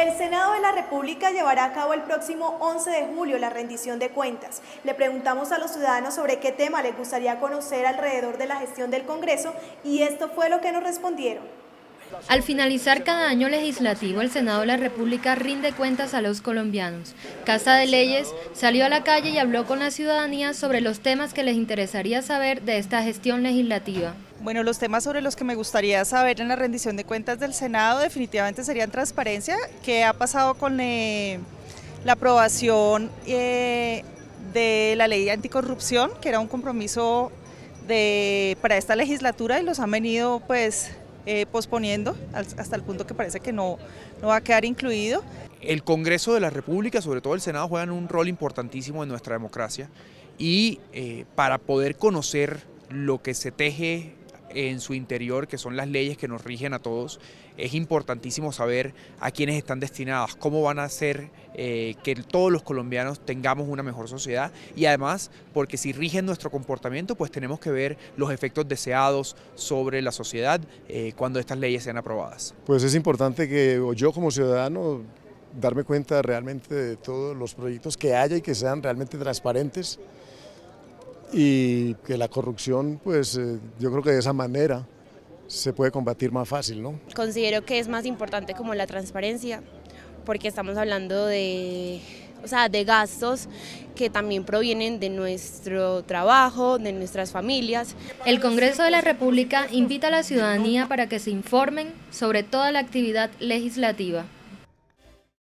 El Senado de la República llevará a cabo el próximo 11 de julio la rendición de cuentas. Le preguntamos a los ciudadanos sobre qué tema les gustaría conocer alrededor de la gestión del Congreso y esto fue lo que nos respondieron. Al finalizar cada año legislativo, el Senado de la República rinde cuentas a los colombianos. Casa de Leyes salió a la calle y habló con la ciudadanía sobre los temas que les interesaría saber de esta gestión legislativa. Bueno, los temas sobre los que me gustaría saber en la rendición de cuentas del Senado definitivamente serían transparencia, qué ha pasado con la aprobación de la ley anticorrupción, que era un compromiso para esta legislatura y los han venido posponiendo hasta el punto que parece que no va a quedar incluido. El Congreso de la República, sobre todo el Senado, juegan un rol importantísimo en nuestra democracia y para poder conocer lo que se teje en su interior, que son las leyes que nos rigen a todos, es importantísimo saber a quiénes están destinadas, cómo van a hacer que todos los colombianos tengamos una mejor sociedad y además porque si rigen nuestro comportamiento pues tenemos que ver los efectos deseados sobre la sociedad cuando estas leyes sean aprobadas. Pues es importante que yo como ciudadano darme cuenta realmente de todos los proyectos que haya y que sean realmente transparentes y que la corrupción pues yo creo que de esa manera se puede combatir más fácil, ¿no? Considero que es más importante como la transparencia, porque estamos hablando de gastos que también provienen de nuestro trabajo, de nuestras familias. El Congreso de la República invita a la ciudadanía para que se informen sobre toda la actividad legislativa.